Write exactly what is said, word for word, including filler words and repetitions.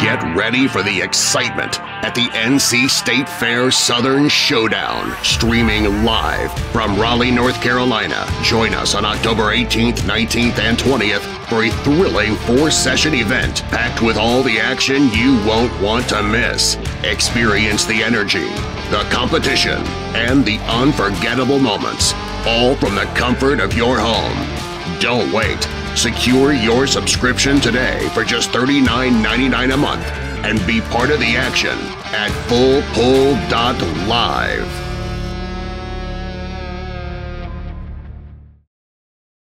Get ready for the excitement at the N C State Fair Southern Showdown, streaming live from Raleigh, North Carolina. Join us on October eighteenth, nineteenth, and twentieth for a thrilling four-session event packed with all the action you won't want to miss. Experience the energy, the competition, and the unforgettable moments, all from the comfort of your home. Don't wait. Secure your subscription today for just thirty-nine ninety-nine a month and be part of the action at Full Pull dot live.